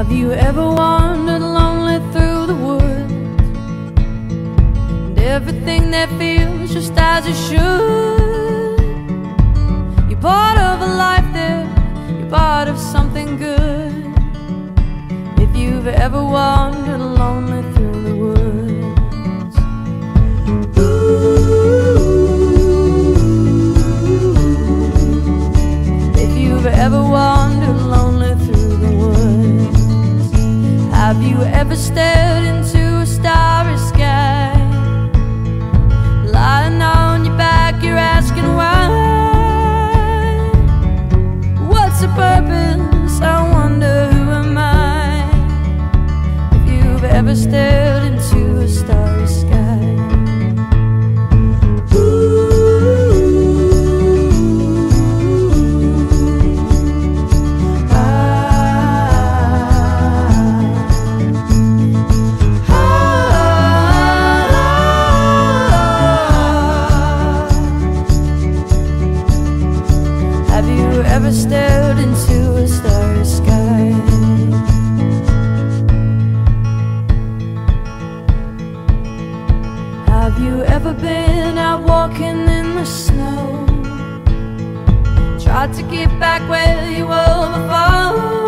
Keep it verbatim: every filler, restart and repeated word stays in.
Have you ever wandered lonely through the woods, and everything that feels just as it should? You're part of a life there, you're part of something good. If you've ever wandered lonely through the woods, ooh. If you've ever wandered lonely through the woods, have you ever stared into a starry sky? Lying on your back, you're asking why. What's the purpose? I wonder, who am I? If you've ever stared into a starry sky, have you ever stared into a starry sky? Have you ever been out walking in the snow, tried to get back where you were before?